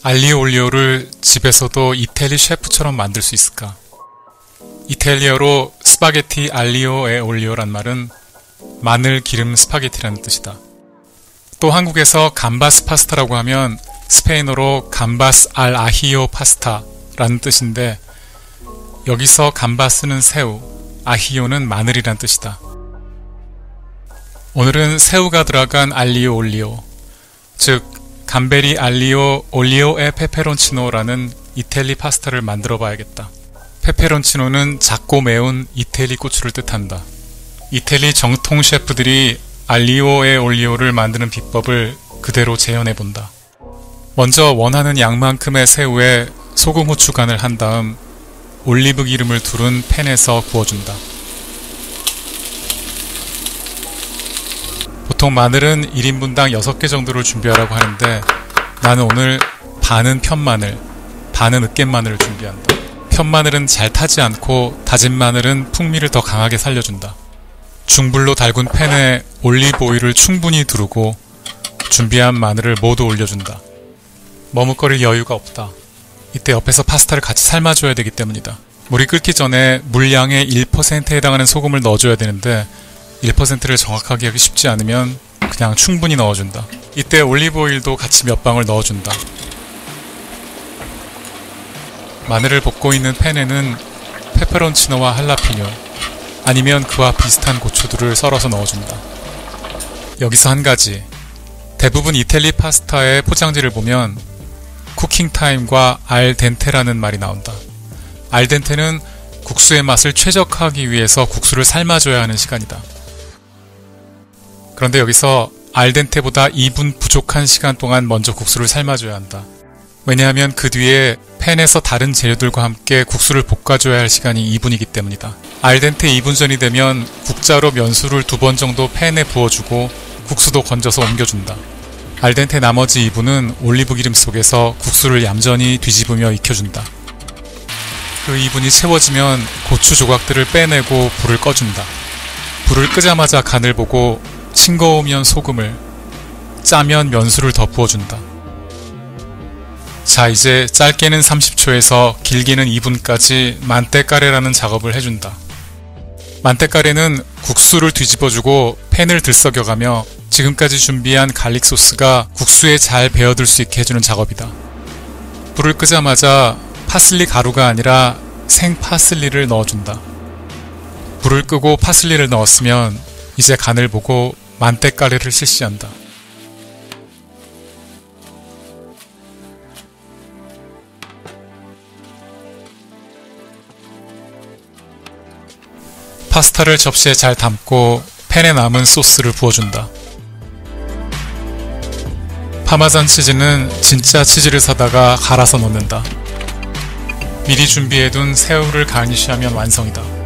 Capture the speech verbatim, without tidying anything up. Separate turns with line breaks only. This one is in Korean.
알리오 올리오를 집에서도 이태리 셰프처럼 만들 수 있을까? 이탈리아로 스파게티 알리오 에 올리오란 말은 마늘 기름 스파게티라는 뜻이다. 또 한국에서 감바스 파스타라고 하면 스페인어로 감바스 알 아히오 파스타라는 뜻인데, 여기서 감바스는 새우, 아히오는 마늘이란 뜻이다. 오늘은 새우가 들어간 알리오 올리오, 즉 감베리 알리오 올리오에 페페론치노라는 이태리 파스타를 만들어 봐야겠다. 페페론치노는 작고 매운 이태리 고추를 뜻한다. 이태리 정통 셰프들이 알리오에 올리오를 만드는 비법을 그대로 재현해본다. 먼저 원하는 양만큼의 새우에 소금 후추 간을 한 다음 올리브 기름을 두른 팬에서 구워준다. 보통 마늘은 일 인분당 여섯 개 정도를 준비하라고 하는데, 나는 오늘 반은 편마늘, 반은 으깬마늘을 준비한다. 편마늘은 잘 타지 않고 다진 마늘은 풍미를 더 강하게 살려준다. 중불로 달군 팬에 올리브 오일을 충분히 두르고 준비한 마늘을 모두 올려준다. 머뭇거릴 여유가 없다. 이때 옆에서 파스타를 같이 삶아줘야 되기 때문이다. 물이 끓기 전에 물량의 일 퍼센트에 해당하는 소금을 넣어줘야 되는데 일 퍼센트를 정확하게 하기 쉽지 않으면 그냥 충분히 넣어준다. 이때 올리브 오일도 같이 몇 방울 넣어준다. 마늘을 볶고 있는 팬에는 페페론치노와 할라피뇨, 아니면 그와 비슷한 고추들을 썰어서 넣어준다. 여기서 한 가지, 대부분 이태리 파스타의 포장지를 보면 쿠킹타임과 알덴테라는 말이 나온다. 알덴테는 국수의 맛을 최적화하기 위해서 국수를 삶아줘야 하는 시간이다. 그런데 여기서 알덴테보다 이 분 부족한 시간 동안 먼저 국수를 삶아줘야 한다. 왜냐하면 그 뒤에 팬에서 다른 재료들과 함께 국수를 볶아줘야 할 시간이 이 분이기 때문이다. 알덴테 이 분 전이 되면 국자로 면수를 두 번 정도 팬에 부어주고 국수도 건져서 옮겨준다. 알덴테 나머지 이 분은 올리브 기름 속에서 국수를 얌전히 뒤집으며 익혀준다. 그 이 분이 채워지면 고추 조각들을 빼내고 불을 꺼준다. 불을 끄자마자 간을 보고 싱거우면 소금을, 짜면 면수를 더 부어준다. 자, 이제 짧게는 삼십 초에서 길게는 이 분까지 만테카레라는 작업을 해준다. 만테카레는 국수를 뒤집어주고 팬을 들썩여가며 지금까지 준비한 갈릭 소스가 국수에 잘 배어들 수 있게 해주는 작업이다. 불을 끄자마자 파슬리 가루가 아니라 생 파슬리를 넣어준다. 불을 끄고 파슬리를 넣었으면 이제 간을 보고 만테카레를 실시한다. 파스타를 접시에 잘 담고 팬에 남은 소스를 부어준다. 파마산 치즈는 진짜 치즈를 사다가 갈아서 넣는다. 미리 준비해둔 새우를 가니쉬하면 완성이다.